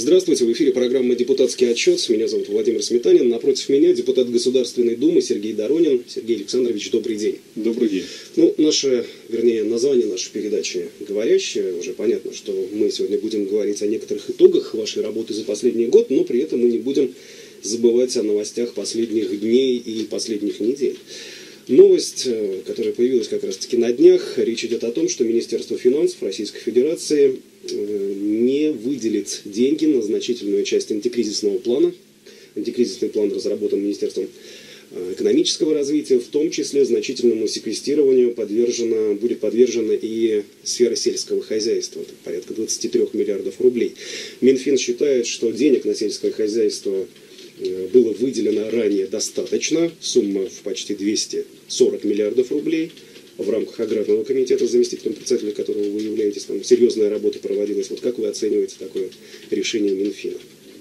Здравствуйте, в эфире программа «Депутатский отчет». Меня зовут Владимир Сметанин. Напротив меня депутат Государственной Думы Сергей Доронин. Сергей Александрович, добрый день. Добрый день. Название нашей передачи говорящее. Уже понятно, что мы сегодня будем говорить о некоторых итогах вашей работы за последний год, но при этом мы не будем забывать о новостях последних дней и последних недель. Новость, которая появилась как раз-таки на днях, речь идет о том, что Министерство финансов Российской Федерации не выделит деньги на значительную часть антикризисного плана. Антикризисный план разработан Министерством экономического развития, в том числе значительному секвестированию будет подвержена и сфера сельского хозяйства, это порядка 23 миллиардов рублей. Минфин считает, что денег на сельское хозяйство было выделено ранее достаточно, сумма в почти 240 миллиардов рублей. В рамках Аграрного комитета, заместителем председателя которого вы являетесь, там серьезная работа проводилась. Вот как вы оцениваете такое решение Минфина?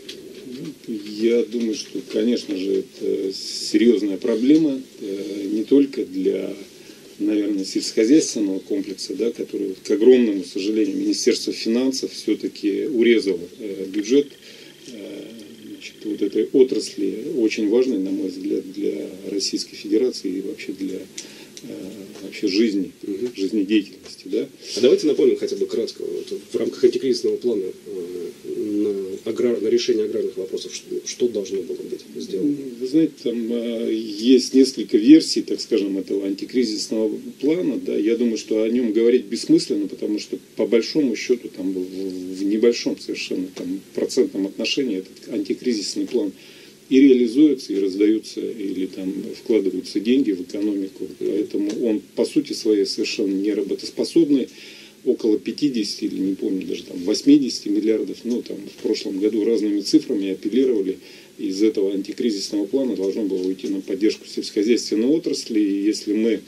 Я думаю, что, конечно же, это серьезная проблема, не только для, наверное, сельскохозяйственного комплекса, да, который, к огромному сожалению, Министерство финансов все-таки урезало бюджет вот этой отрасли, очень важной, на мой взгляд, для Российской Федерации и вообще для жизни, жизнедеятельности. Да? А давайте напомним хотя бы кратко, в рамках антикризисного плана на решение аграрных вопросов, что должно было быть сделано? Вы знаете, там есть несколько версий, так скажем, этого антикризисного плана. Да? Я думаю, что о нем говорить бессмысленно, потому что по большому счету там в небольшом совершенно процентном отношении этот антикризисный план и реализуются, и раздаются, или там вкладываются деньги в экономику. Поэтому он по сути своей совершенно не работоспособный. Около 50 или не помню, даже там 80 миллиардов, в прошлом году разными цифрами апеллировали. Из этого антикризисного плана должно было уйти на поддержку сельскохозяйственной отрасли. И если мы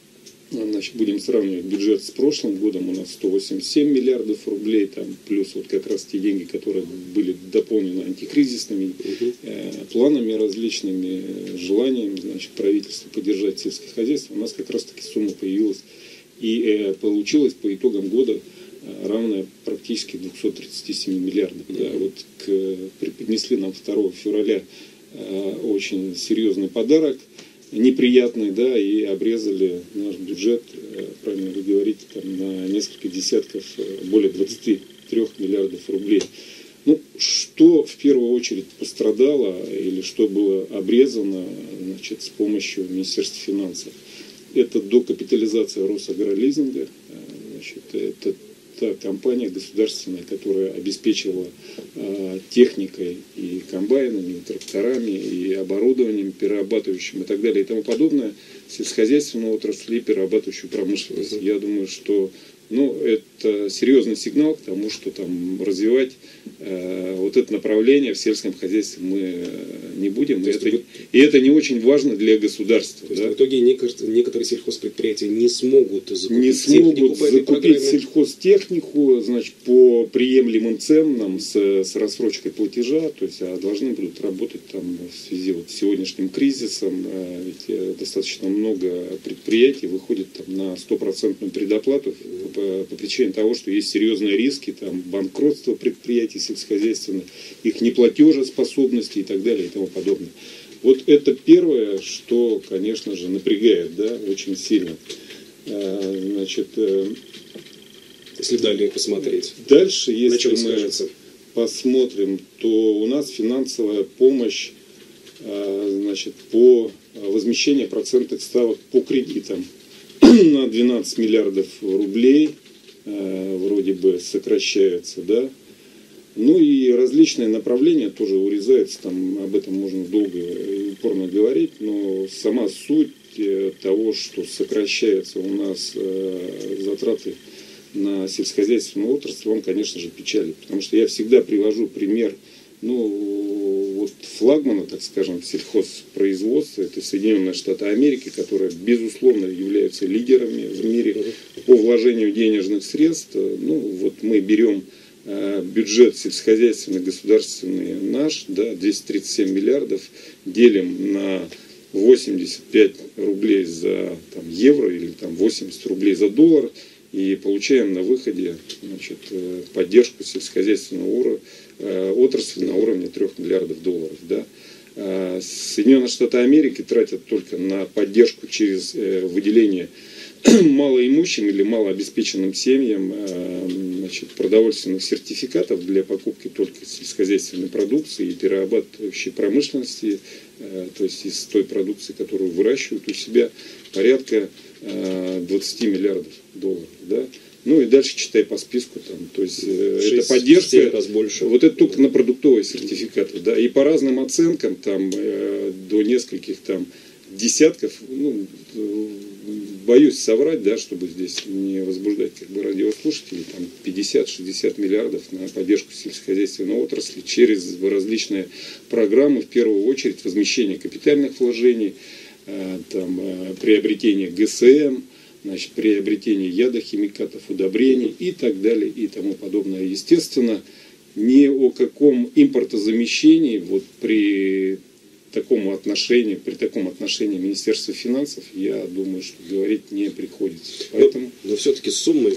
будем сравнивать бюджет с прошлым годом, у нас 187 миллиардов рублей, плюс вот как раз те деньги, которые были дополнены антикризисными планами различными, желанием правительства поддержать сельское хозяйство, у нас как раз таки сумма появилась и получилась по итогам года равная практически 237 миллиардов. Да, преподнесли нам 2 февраля очень серьезный подарок, неприятный, да, и обрезали наш бюджет, правильно вы говорите, на несколько десятков, более 23 миллиардов рублей. Что в первую очередь пострадало или что было обрезано с помощью Министерства финансов? Это докапитализация Росагролизинга. Это та компания государственная, которая обеспечивала техникой и комбайнами, и тракторами, и оборудованием перерабатывающим и так далее и тому подобное сельскохозяйственную отрасль и перерабатывающую промышленность. Я думаю, что это серьезный сигнал к тому, что развивать вот это направление в сельском хозяйстве мы не будем. И это не очень важно для государства. Да? В итоге некоторые сельхозпредприятия не смогут закупить сельхозтехнику, по приемлемым ценам с рассрочкой платежа, а должны будут работать в связи с сегодняшним кризисом. Ведь достаточно много предприятий выходит на 100% предоплату по причине того, что есть серьезные риски, банкротство предприятий сельскохозяйственных, их неплатежеспособности и так далее и тому подобное. Вот это первое, что, конечно же, напрягает, да, очень сильно. Если далее посмотреть. Дальше, если мы посмотрим, то у нас финансовая помощь, по возмещению процентных ставок по кредитам на 12 миллиардов рублей вроде бы сокращается, да. И различные направления тоже урезаются, об этом можно долго и упорно говорить, но сама суть того, что сокращаются у нас затраты на сельскохозяйственную отрасль, он, конечно же, печалит, потому что я всегда привожу пример, флагмана, так скажем, сельхозпроизводства, это Соединенные Штаты Америки, которые, безусловно, являются лидерами в мире по вложению денежных средств. Мы берем бюджет сельскохозяйственный, государственный наш, 237 миллиардов, делим на 85 рублей за евро или 80 рублей за доллар, и получаем на выходе поддержку сельскохозяйственного отрасли на уровне 3 миллиардов долларов. Да. Соединенные Штаты Америки тратят только на поддержку через выделение малоимущим или малообеспеченным семьям продовольственных сертификатов для покупки только сельскохозяйственной продукции и перерабатывающей промышленности, то есть из той продукции, которую выращивают у себя, порядка 20 миллиардов долларов. Да? Ну и дальше читай по списку, там, то есть это поддержка, раз больше. Вот это только на продуктовые сертификаты, да, и по разным оценкам, там, до нескольких там десятков, ну, боюсь соврать, да, чтобы здесь не возбуждать как бы радиослушателей, там 50-60 миллиардов на поддержку сельскохозяйственной отрасли через различные программы, в первую очередь возмещение капитальных вложений, там, приобретение ГСМ, значит, приобретение ядохимикатов, удобрений и так далее и тому подобное. Естественно, ни о каком импортозамещении вот при таком отношении Министерства финансов, я думаю, что говорить не приходится. Поэтому... Но все-таки сумма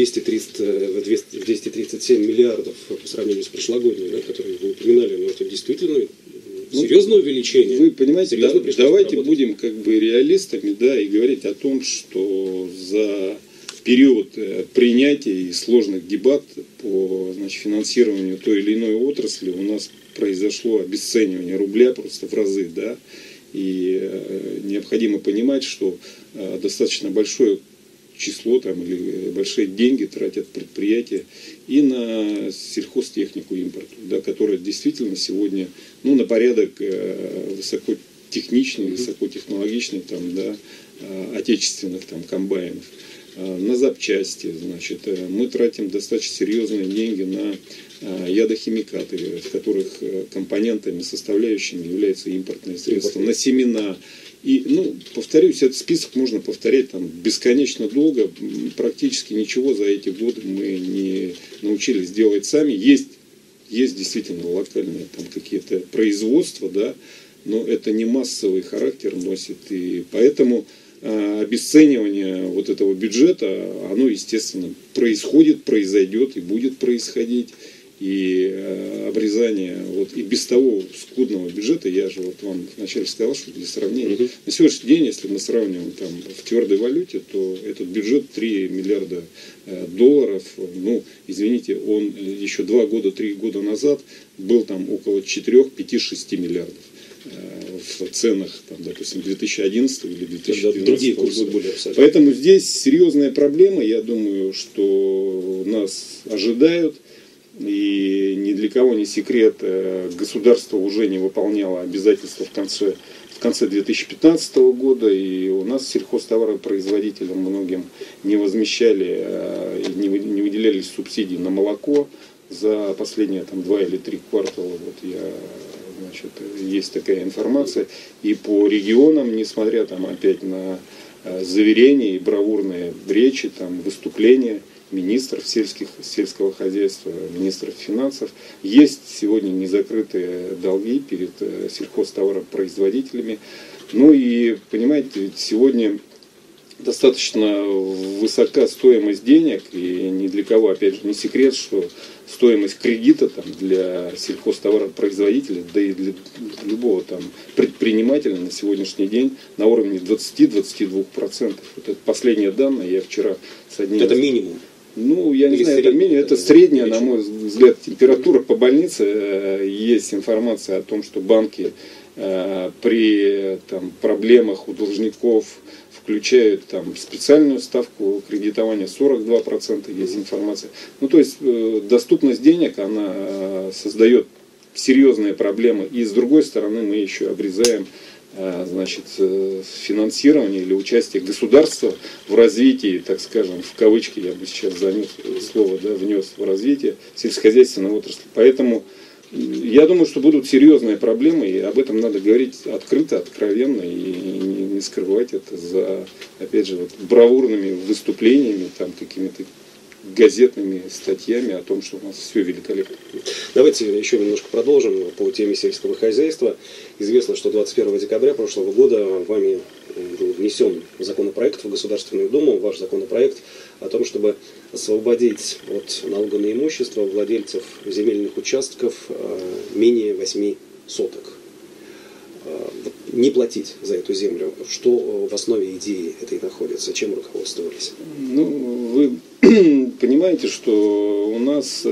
237 миллиардов по сравнению с прошлогодней, да, которые вы упоминали, но это действительно серьезное увеличение. Вы понимаете, давайте будем как бы реалистами, да, и говорить о том, что за период принятия и сложных дебатов по, значит, финансированию той или иной отрасли у нас произошло обесценивание рубля просто в разы, да, и необходимо понимать, что достаточно большое число там, или большие деньги тратят предприятия и на сельхозтехнику импорту, да, которая действительно сегодня, ну, на порядок высокотехничнее, высокотехнологичных там, да, отечественных там комбайнов, на запчасти, значит, мы тратим достаточно серьезные деньги на ядохимикаты, в которых компонентами, составляющими являются импортные средства, на семена. И, ну, повторюсь, этот список можно повторять там бесконечно долго, практически ничего за эти годы мы не научились делать сами. Есть действительно локальные там какие-то производства, да, но это не массовый характер носит, и поэтому обесценивание вот этого бюджета, оно, естественно, произойдет и будет происходить. И обрезание вот и без того скудного бюджета, я же вот вам вначале сказал, что для сравнения, на сегодняшний день, если мы сравниваем там в твердой валюте, то этот бюджет 3 миллиарда долларов, ну, извините, он еще 2-3 года назад был там около 4, 5, 6 миллиардов в ценах, там, допустим, 2011 или 2012 года. Поэтому здесь серьезная проблема, я думаю, что нас ожидают. И ни для кого не секрет, государство уже не выполняло обязательства в конце 2015 года, и у нас сельхозтоваропроизводителям многим не возмещали, не выделялись субсидии на молоко за последние там, 2 или 3 квартала. Вот есть такая информация. И по регионам, несмотря там, опять на заверения и бравурные речи, там, выступления министров сельского хозяйства, министров финансов, есть сегодня незакрытые долги перед сельхозтоваропроизводителями. Ну и, понимаете, сегодня достаточно высока стоимость денег, и ни для кого, опять же, не секрет, что стоимость кредита там, для сельхозтоваропроизводителя, да и для любого там, предпринимателя на сегодняшний день на уровне 20-22%. Вот это последние данные, я вчера с одним... Это минимум. Ну, я не знаю, это средняя, на мой взгляд, температура по больнице. Есть информация о том, что банки при там, проблемах у должников включают там, специальную ставку кредитования 42%, есть информация. Ну, то есть доступность денег, она создает серьезные проблемы. И с другой стороны, мы еще обрезаем, значит, финансирование или участие государства в развитии, так скажем, в кавычки, я бы сейчас занес слово, да, внес в развитие сельскохозяйственной отрасли. Поэтому я думаю, что будут серьезные проблемы, и об этом надо говорить открыто, откровенно, и не скрывать это за, опять же, вот, бравурными выступлениями, там, какими-то газетными статьями о том, что у нас все великолепно. Давайте еще немножко продолжим по теме сельского хозяйства. Известно, что 21 декабря прошлого года вами был внесен законопроект в Государственную Думу, ваш законопроект о том, чтобы освободить от налога на имущество владельцев земельных участков менее 8 соток. Не платить за эту землю. Что в основе идеи этой находится? Чем руководствовались? Ну, вы понимаете, что у нас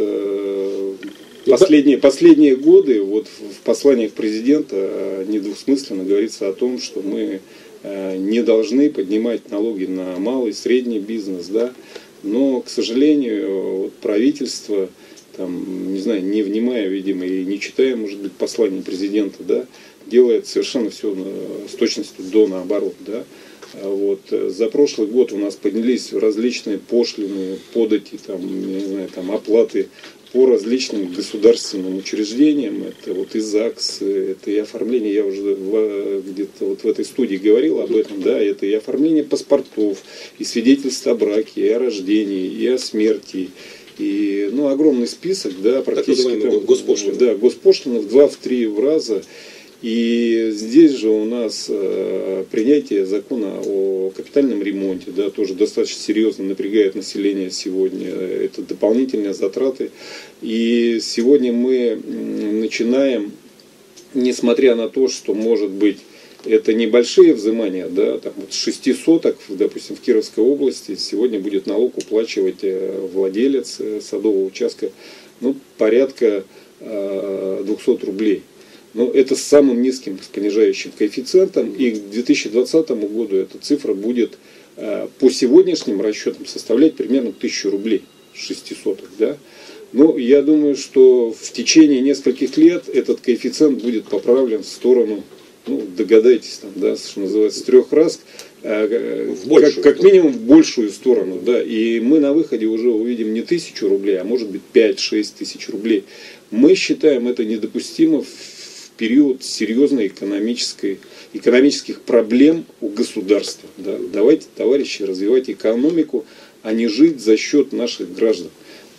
последние годы вот в посланиях президента недвусмысленно говорится о том, что мы не должны поднимать налоги на малый и средний бизнес, да. Но, к сожалению, вот правительство, там, не знаю, не внимая, видимо, и не читая, может быть, послание президента, да, делает совершенно все с точностью до наоборот, да. Вот. За прошлый год у нас поднялись различные пошлины, подати, там, не знаю, там, оплаты по различным государственным учреждениям. Это вот и ЗАГС, это и оформление, я уже где-то вот в этой студии говорил об этом, да, это и оформление паспортов, и свидетельств о браке, и о рождении, и о смерти. И, ну, огромный список, да, практически там, госпошлины. Да, госпошлины в 2-3 раза. И здесь же у нас принятие закона о капитальном ремонте, да, тоже достаточно серьезно напрягает население сегодня. Это дополнительные затраты. И сегодня мы начинаем, несмотря на то, что, может быть, это небольшие взимания, да, там вот с 6 соток, допустим, в Кировской области сегодня будет налог уплачивать владелец садового участка, ну, порядка 200 рублей. Но это с самым низким понижающим коэффициентом, и к 2020 году эта цифра будет по сегодняшним расчетам составлять примерно 1000 рублей с 6 соток. Да? Но я думаю, что в течение нескольких лет этот коэффициент будет поправлен в сторону, ну, догадайтесь, там, да, что называется, с 3 раз, как минимум в большую сторону. Да? И мы на выходе уже увидим не 1000 рублей, а может быть 5-6 тысяч рублей. Мы считаем это недопустимо в период серьезной экономических проблем у государства. Да. Давайте, товарищи, развивать экономику, а не жить за счет наших граждан.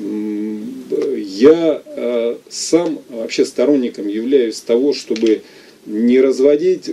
Я сам вообще сторонником являюсь того, чтобы не разводить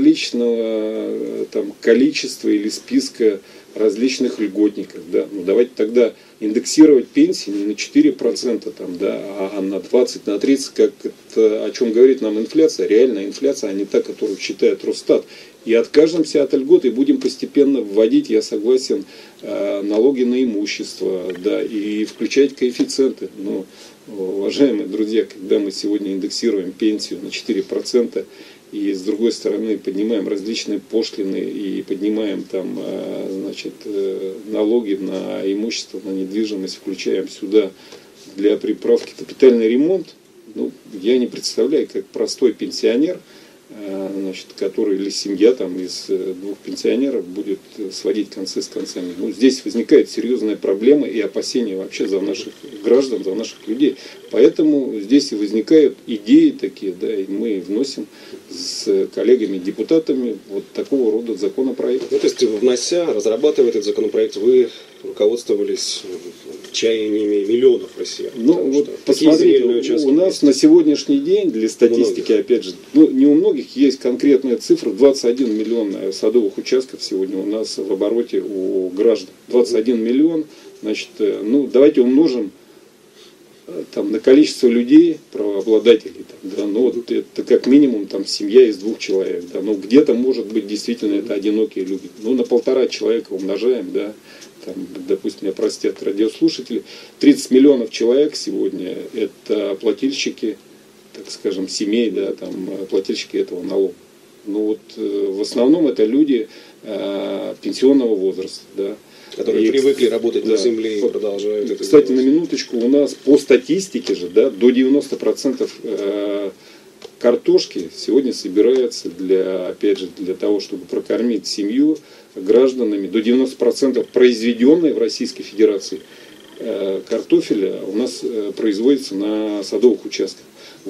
различного там, количества или списка различных льготников. Да. Ну, давайте тогда индексировать пенсии не на 4%, там, да, а на 20, на 30, как это, о чем говорит нам инфляция, реальная инфляция, а не та, которую считает Росстат. И откажемся от льгот и будем постепенно вводить, я согласен, налоги на имущество, да, и включать коэффициенты. Но, уважаемые друзья, когда мы сегодня индексируем пенсию на 4%, и с другой стороны поднимаем различные пошлины и поднимаем там, значит, налоги на имущество, на недвижимость, включаем сюда для приправки капитальный ремонт, ну, я не представляю, как простой пенсионер, значит, который или семья там, из 2 пенсионеров будет сводить концы с концами. Ну, здесь возникает серьезная проблема и опасения вообще за наших граждан, за наших людей. Поэтому здесь и возникают идеи такие, да, и мы вносим с коллегами-депутатами вот такого рода законопроект. Ну, то есть, внося, разрабатывая этот законопроект, вы руководствовались чаяниями миллионов россиян. Ну, вот посмотрите, у нас на сегодняшний день, для статистики, опять же, ну, не у многих есть конкретная цифра, 21 миллион садовых участков сегодня у нас в обороте у граждан. 21 миллион, значит, ну, давайте умножим там, на количество людей, правообладателей, там, да, ну, вот это как минимум там, семья из 2 человек, да, ну, где-то может быть действительно это одинокие люди, ну, на 1,5 человека умножаем, да, там, допустим, меня простят радиослушатели, 30 миллионов человек сегодня это плательщики, так скажем, семей, да, там, плательщики этого налога. Ну, вот в основном это люди пенсионного возраста, да, которые привыкли работать на земле и продолжают это Кстати, делать. на минуточку, у нас по статистике же, да, до 90% картошки сегодня собирается опять же, для того, чтобы прокормить семью гражданами, до 90% произведенной в Российской Федерации картофеля у нас производится на садовых участках.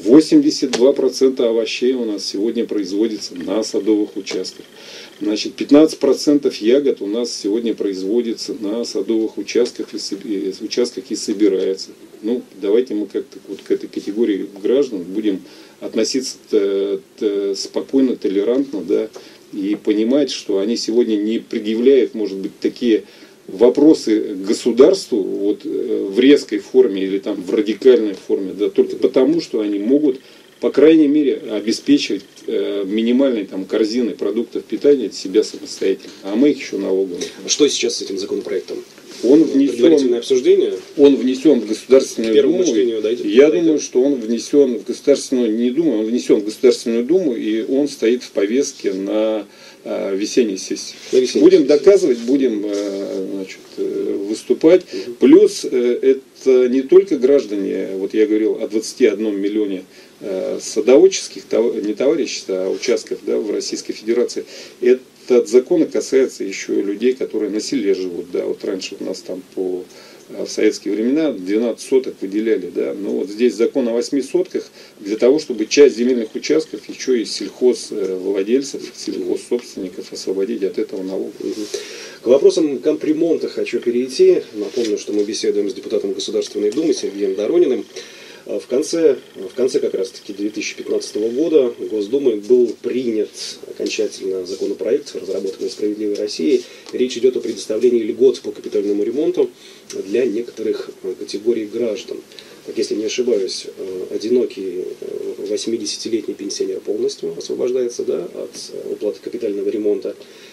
82% овощей у нас сегодня производится на садовых участках. Значит, 15% ягод у нас сегодня производится на садовых участках и собирается. Ну, давайте мы как-то вот к этой категории граждан будем относиться спокойно, толерантно, да, и понимать, что они сегодня не предъявляют, может быть, такие вопросы к государству вот, в резкой форме или там, в радикальной форме, да, только потому, что они могут, по крайней мере, обеспечивать минимальной там, корзиной продуктов питания себя самостоятельно. А мы их еще налоговые. Что сейчас с этим законопроектом? Он предварительное обсуждение? Он внесен в Государственную Думу. Я думаю, что он внесен в Государственную, не думаю, он внесен в Государственную Думу, и он стоит в повестке на весенней сессии. Будем доказывать, будем значит, выступать. Плюс это не только граждане, вот я говорил о 21 миллионе садоводческих, не товариществ, а участков, да, в Российской Федерации. Этот закон касается еще людей, которые на селе живут. Да. Вот раньше у нас там в советские времена 12 соток выделяли. Да. Но вот здесь закон о 8 сотках для того, чтобы часть земельных участков еще и сельхозвладельцев, сельхозсобственников освободить от этого налога. К вопросам капремонта хочу перейти. Напомню, что мы беседуем с депутатом Государственной Думы Сергеем Дорониным. В конце как раз-таки 2015 года Госдумой был принят окончательно законопроект, разработанный «Справедливой Россией». Речь идет о предоставлении льгот по капитальному ремонту для некоторых категорий граждан. Как, если не ошибаюсь, одинокий 80-летний пенсионер полностью освобождается, да, от уплаты капитального ремонта.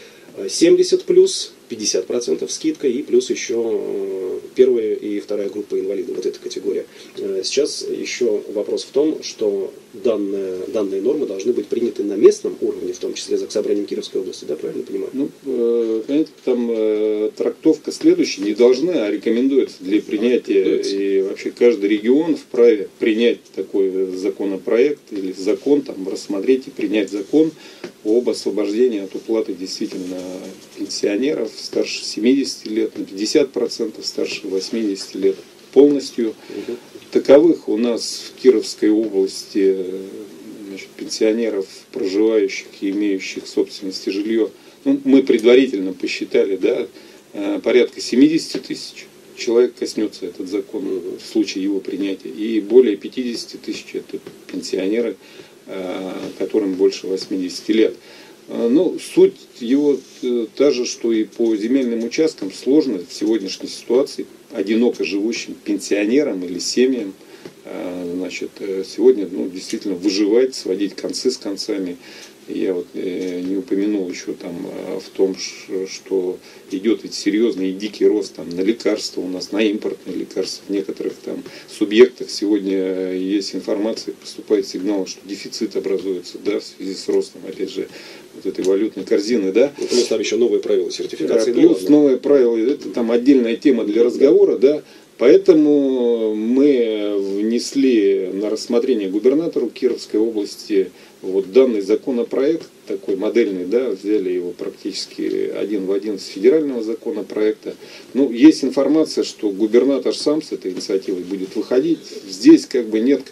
70 плюс, 50% скидка и плюс еще первая и вторая группа инвалидов, вот эта категория. Сейчас еще вопрос в том, что данные нормы должны быть приняты на местном уровне, в том числе Заксобранием Кировской области, да, правильно понимаю? Ну, понимаете, там трактовка следующая, не должна, а рекомендуется для принятия, и вообще каждый регион вправе принять такой законопроект или закон, там, рассмотреть и принять закон об освобождении от уплаты действительно пенсионеров старше 70 лет, на 50%, старше 80 лет полностью. Таковых у нас в Кировской области, значит, пенсионеров, проживающих и имеющих в собственности жилье, ну, мы предварительно посчитали, да, порядка 70 тысяч человек коснется этот закон в случае его принятия. И более 50 тысяч это пенсионеры, которым больше 80 лет. Ну, суть его та же, что и по земельным участкам сложно в сегодняшней ситуации одиноко живущим пенсионерам или семьям, значит, сегодня, ну, действительно выживать, сводить концы с концами. Я вот не упомянул еще там в том, что идет ведь серьезный и дикий рост там на лекарства у нас, на импортные лекарства. В некоторых там субъектах сегодня есть информация, поступает сигнал, что дефицит образуется, да, в связи с ростом, опять же, вот этой валютной корзины, да. Ну, плюс там еще новые правила сертификации. Да, плюс новые правила, это там отдельная тема для разговора, да. Поэтому мы внесли на рассмотрение губернатору Кировской области вот данный законопроект, такой модельный, да, взяли его практически один в один с федерального законопроекта. Ну, есть информация, что губернатор сам с этой инициативой будет выходить. Здесь как бы нет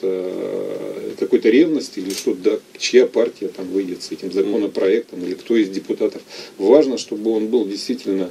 какой-то ревности или что, да, чья партия там выйдет с этим законопроектом или кто из депутатов. Важно, чтобы он был действительно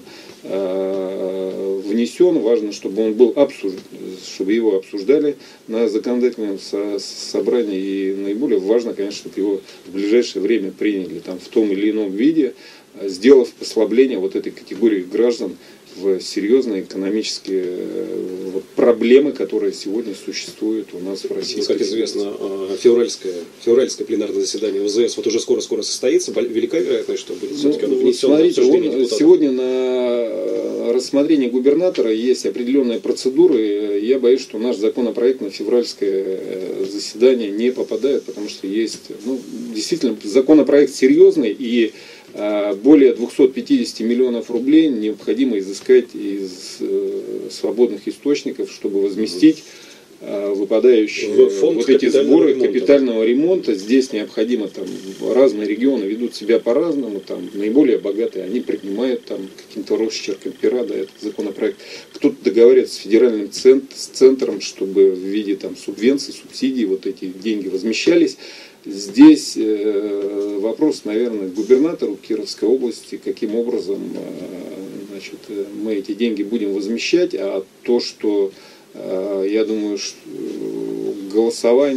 внесен, важно, чтобы он был чтобы его обсуждали на законодательном собрании, и наиболее важно, конечно, чтобы его в ближайшее время приняли там в том или ином виде, сделав послабление вот этой категории граждан в серьезные экономические проблемы, которые сегодня существуют у нас в России. Ну, как известно, февральское пленарное заседание ОЗС вот уже скоро состоится. Велика вероятность, что будет все-таки оно внесено. Смотрите, сегодня на рассмотрении губернатора есть определенные процедуры. Я боюсь, что наш законопроект на февральское заседание не попадает, потому что есть, ну, действительно, законопроект серьезный, и более 250 миллионов рублей необходимо изыскать из свободных источников, чтобы возместить выпадающие вот эти сборы капитального ремонта. Здесь необходимо, там, разные регионы ведут себя по-разному, там, наиболее богатые, они принимают там каким-то росчерком пера, да, этот законопроект. Кто-то договаривается с федеральным центром, чтобы в виде там субвенций, субсидий вот эти деньги возмещались. Здесь вопрос, наверное, к губернатору Кировской области, каким образом, значит, мы эти деньги будем возмещать, а то, что, я думаю, что голосование и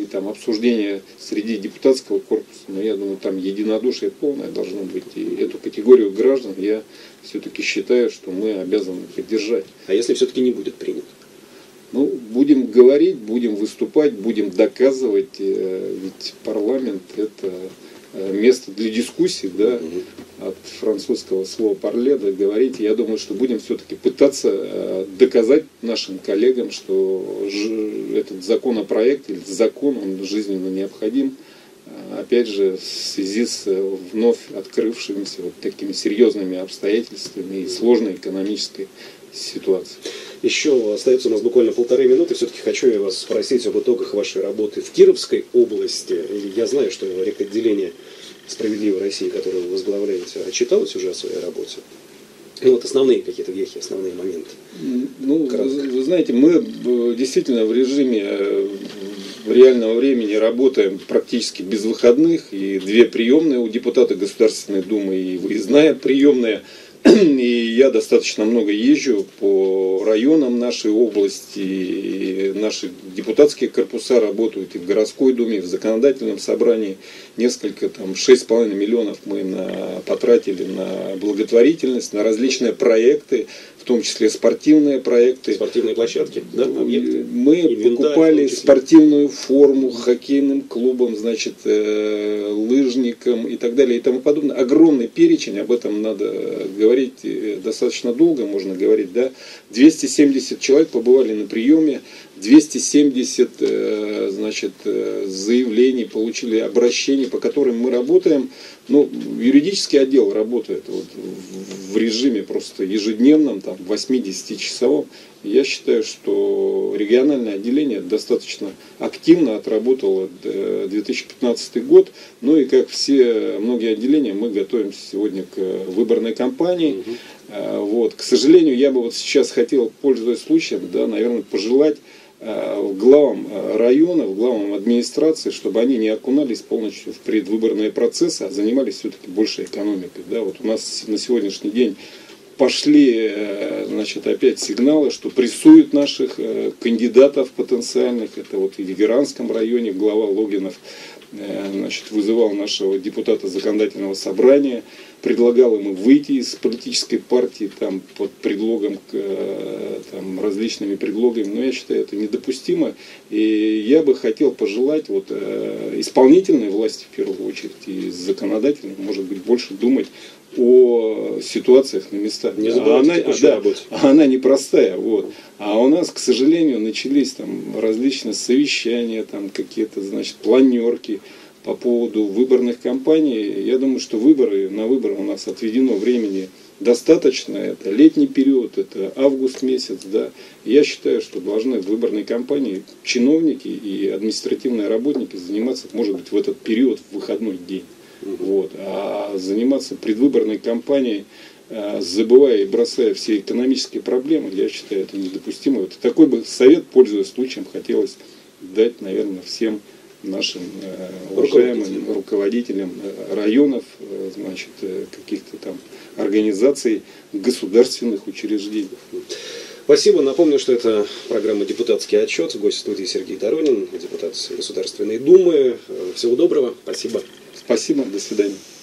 там обсуждения среди депутатского корпуса, но я думаю, там единодушие полное должно быть. И эту категорию граждан я все-таки считаю, что мы обязаны поддержать. А если все-таки не будет принят? Ну, будем говорить, будем выступать, будем доказывать, ведь парламент – это место для дискуссий, да, от французского слова «парле», да, говорить. Я думаю, что будем все-таки пытаться доказать нашим коллегам, что этот законопроект или закон, он жизненно необходим, опять же, в связи с вновь открывшимися вот такими серьезными обстоятельствами и сложной экономической ситуации. Еще остается у нас буквально 1,5 минуты. Все-таки хочу я вас спросить об итогах вашей работы в Кировской области. Я знаю, что рекотделение «Справедливой России», которое вы возглавляете, отчиталось уже о своей работе. Ну, вот основные какие-то вехи, основные моменты. Ну, вы знаете, мы действительно в режиме реального времени работаем практически без выходных. И 2 приемные у депутата Государственной Думы, и выездная приемная. И я достаточно много езжу по районам нашей области, и наши депутатские корпуса работают и в городской думе, и в законодательном собрании. Несколько, там, 6,5 миллионов мы потратили на благотворительность, на различные проекты, в том числе спортивные проекты. Спортивные площадки, да? Объекты. Мы покупали спортивную форму хоккейным клубам, значит, лыжникам и так далее и тому подобное. Огромный перечень, об этом надо говорить достаточно долго, можно говорить, да. 270 человек побывали на приеме, 270, значит, заявлений получили, обращений, по которым мы работаем. Ну, юридический отдел работает вот в режиме просто ежедневном, там, 80-часовом. Я считаю, что региональное отделение достаточно активно отработало 2015 год. Ну и как все, многие отделения, мы готовимся сегодня к выборной кампании. Вот. К сожалению, я бы вот сейчас хотел, пользуясь случаем, да, наверное, пожелать главам районов, главам администрации, чтобы они не окунались полностью в предвыборные процессы, а занимались все-таки больше экономикой. Да. Вот у нас на сегодняшний день пошли, значит, опять сигналы, что прессуют наших кандидатов потенциальных. Это вот и в Егеранском районе глава Логинов, значит, вызывал нашего депутата законодательного собрания, предлагал ему выйти из политической партии там, под предлогом, там, различными предлогами. Но я считаю, это недопустимо. И я бы хотел пожелать вот, исполнительной власти, в первую очередь, и законодательной, может быть, больше думать о ситуациях на местах. Не забывайте, она непростая. Вот. А у нас, к сожалению, начались там различные совещания, там какие-то, значит, планерки по поводу выборных кампаний. Я думаю, что на выборы у нас отведено времени достаточно. Это летний период, это август месяц. Да. Я считаю, что должны в выборной кампании чиновники и административные работники заниматься, может быть, в этот период, в выходной день. Вот. А заниматься предвыборной кампанией, забывая и бросая все экономические проблемы, я считаю, это недопустимо. Вот такой бы совет, пользуясь случаем, хотелось дать, наверное, всем нашим уважаемым руководителям районов, значит, каких-то там организаций, государственных учреждений. Спасибо. Напомню, что это программа «Депутатский отчет». В гости студии Сергей Доронин, депутат Государственной Думы. Всего доброго. Спасибо. Спасибо. До свидания.